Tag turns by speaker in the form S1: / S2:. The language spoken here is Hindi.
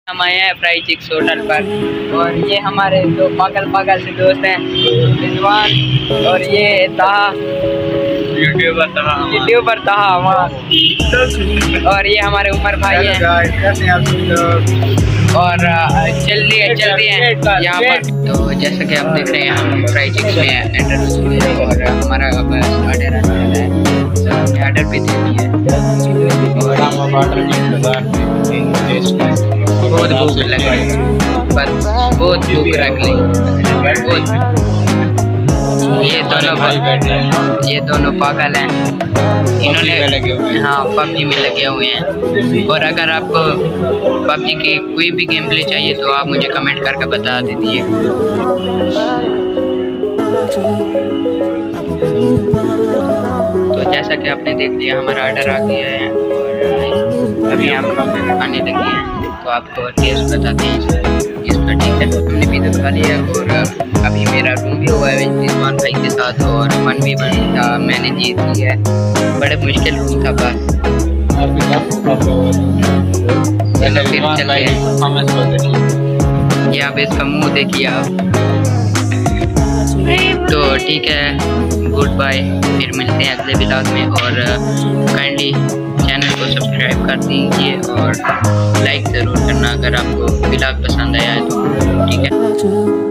S1: हम आए हैं फ्राई चिक्स होटल पर और ये हमारे दो पागल पागल से दोस्त हैं रिजवान और ये ताहा यूट्यूबर ताहा और ये हमारे उमर भाई हैं और चल रही है यहाँ पर। तो जैसा कि आप देख रहे हैं हम फ्राई चिक्स में एंटर और हमारा अब ऑर्डर आने वाला है, ऑर्डर भी दे दिया है और बहुत भूख लग रही है, बस बहुत भूख रख ली। ये दोनों पागल हैं, इन्होंने हाँ पबजी में लगे हुए हैं। और अगर आपको पबजी की कोई भी गेम प्ले चाहिए तो आप मुझे कमेंट करके बता दीजिए। तो जैसा कि आपने देख लिया हमारा ऑर्डर आ गया है और अभी हम खाने लगे हैं, तो आपको टेस्ट बताते हैं इसका। ठीक है, हमने भी तो खा लिया और अभी मेरा रूम भी हुआ है रिजवान भाई के साथ और मन भी बना था, मैंने जीत लिया है। बड़े मुश्किल रूम था बस। चलो फिर चलते हैं। ये आप इसका मुँह देखिए आप। तो ठीक है, गुड बाय, फिर मिलते हैं अगले व्लॉग में। और काइंडली चैनल को सब्सक्राइब कर दीजिए और लाइक ज़रूर करना अगर आपको व्लॉग पसंद आया है तो। ठीक है।